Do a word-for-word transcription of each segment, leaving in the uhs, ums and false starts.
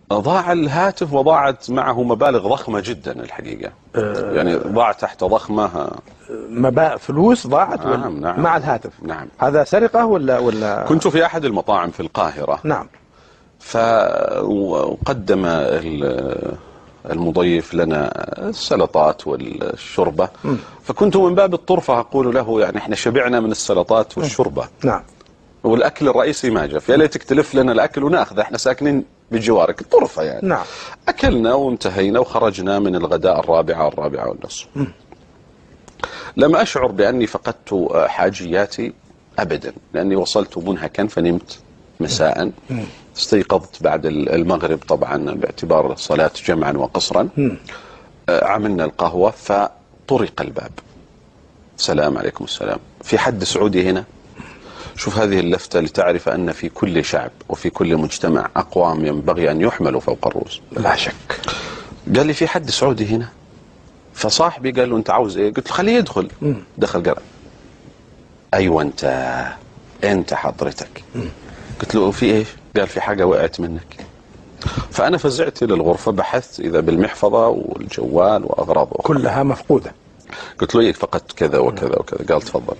ضاع الهاتف وضاعت معه مبالغ ضخمة جدا الحقيقة. أه يعني ضاع تحت ضخمة. مبالغ فلوس ضاعت نعم نعم مع الهاتف. نعم. هذا سرقة ولا ولا كنت في أحد المطاعم في القاهرة. نعم. فقدم المضيف لنا السلطات والشوربة. م. فكنت من باب الطرفة أقول له يعني احنا شبعنا من السلطات والشوربة. نعم. والأكل الرئيسي ما جاء، يا ليتك تلف لنا الأكل وناخذه، احنا ساكنين بجوارك، الطرفة يعني. نعم. أكلنا وانتهينا وخرجنا من الغداء الرابعة الرابعة والنصف. م. لم أشعر بأني فقدت حاجياتي أبدا، لأني وصلت منهكا فنمت مساء. م. استيقظت بعد المغرب طبعا باعتبار الصلاة جمعا وقصرا. م. عملنا القهوة فطرق الباب. السلام عليكم السلام. في حد سعودي هنا؟ شوف هذه اللفتة لتعرف أن في كل شعب وفي كل مجتمع أقوام ينبغي أن يحملوا فوق الرؤوس. لا شك. قال لي في حد سعودي هنا؟ فصاحبي قال له أنت عاوز إيه؟ قلت له خليه يدخل. م. دخل قال أيوة أنت أنت حضرتك. م. قلت له في إيش؟ قال في حاجة وقعت منك. فأنا فزعت إلى الغرفة، بحثت إذا بالمحفظة والجوال وأغراض أخرى كلها مفقودة. قلت له إيه فقدت كذا وكذا وكذا. قال تفضل.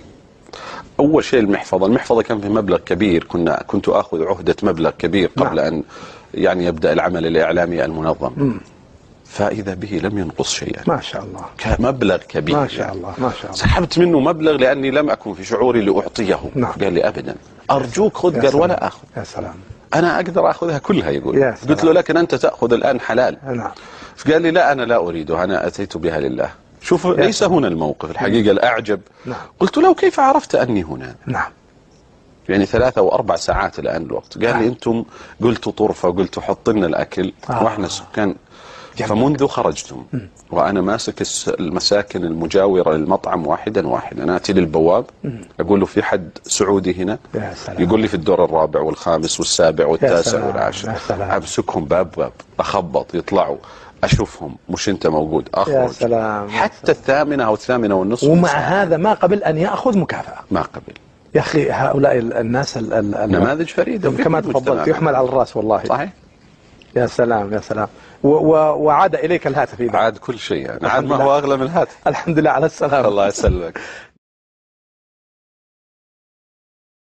أول شيء المحفظة، المحفظة كان في مبلغ كبير، كنا كنت آخذ عهدة مبلغ كبير قبل نعم. أن يعني يبدأ العمل الإعلامي المنظم. م. فإذا به لم ينقص شيئا. ما شاء الله. كمبلغ كبير. ما شاء الله ما شاء الله. سحبت منه مبلغ لأني لم أكن في شعوري لأعطيه. نعم. قال لي أبدا أرجوك خذ. قال ولا أخذ. يا سلام. أنا أقدر أخذها كلها يقول. يا سلام. قلت له لكن أنت تأخذ الآن حلال. نعم. فقال لي لا أنا لا أريدها، أنا أتيت بها لله. شوف ليس هنا الموقف الحقيقة الأعجب. نعم. قلت له كيف عرفت أني هنا؟ نعم. يعني ثلاثة أو أربع ساعات الآن الوقت. قال نعم. لي أنتم قلتوا طرفة وقلتوا حط لنا الأكل. آه. وإحنا سكان. فمنذ خرجتم م. وأنا ماسك المساكن المجاورة للمطعم واحدا واحدا، أنا أتي للبواب م. أقول له في حد سعودي هنا؟ يا سلام. يقول لي في الدور الرابع والخامس والسابع والتاسع والعاشر. أمسكهم باب باب أخبط يطلعوا أشوفهم، مش أنت موجود أخرج. يا سلام. حتى الثامنة أو الثامنة والنصف. ومع هذا ما قبل أن يأخذ مكافأة. ما قبل. يا أخي هؤلاء الناس نماذج فريدة كما تفضلت، يحمل على الرأس والله. صحيح. يا سلام يا سلام. وعاد إليك الهاتف إذا عاد كل شيء يعني. عاد ما هو أغلى من الهاتف. الحمد لله على السلامة. الله يسلمك.